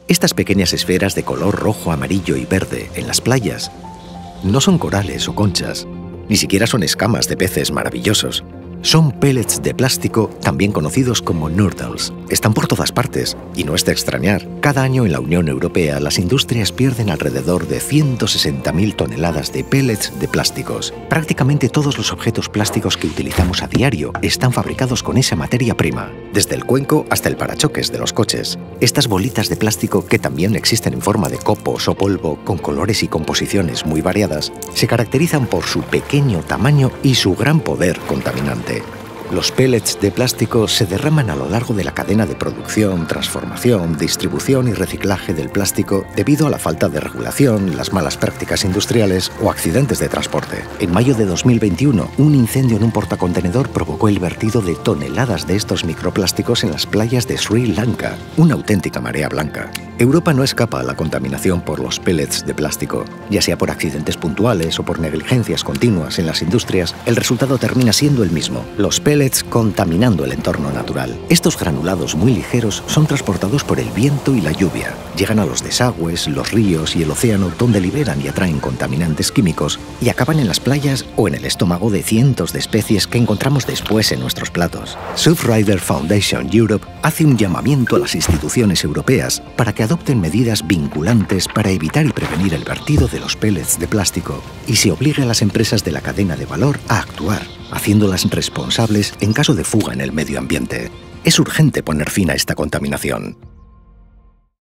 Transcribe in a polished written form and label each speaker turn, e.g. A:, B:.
A: Estas pequeñas esferas de color rojo, amarillo y verde en las playas no son corales o conchas, ni siquiera son escamas de peces maravillosos. Son pellets de plástico, también conocidos como noodles. Están por todas partes, y no es de extrañar. Cada año en la Unión Europea las industrias pierden alrededor de 160.000 toneladas de pellets de plásticos. Prácticamente todos los objetos plásticos que utilizamos a diario están fabricados con esa materia prima, desde el cuenco hasta el parachoques de los coches. Estas bolitas de plástico, que también existen en forma de copos o polvo, con colores y composiciones muy variadas, se caracterizan por su pequeño tamaño y su gran poder contaminante. Los pellets de plástico se derraman a lo largo de la cadena de producción, transformación, distribución y reciclaje del plástico debido a la falta de regulación, las malas prácticas industriales o accidentes de transporte. En mayo de 2021, un incendio en un portacontenedor provocó el vertido de toneladas de estos microplásticos en las playas de Sri Lanka, una auténtica marea blanca. Europa no escapa a la contaminación por los pellets de plástico. Ya sea por accidentes puntuales o por negligencias continuas en las industrias, el resultado termina siendo el mismo: los pellets contaminando el entorno natural. Estos granulados muy ligeros son transportados por el viento y la lluvia. Llegan a los desagües, los ríos y el océano, donde liberan y atraen contaminantes químicos y acaban en las playas o en el estómago de cientos de especies que encontramos después en nuestros platos. Surfrider Foundation Europe hace un llamamiento a las instituciones europeas para que adopten medidas vinculantes para evitar y prevenir el vertido de los pellets de plástico y se obligue a las empresas de la cadena de valor a actuar, haciéndolas responsables en caso de fuga en el medio ambiente. Es urgente poner fin a esta contaminación.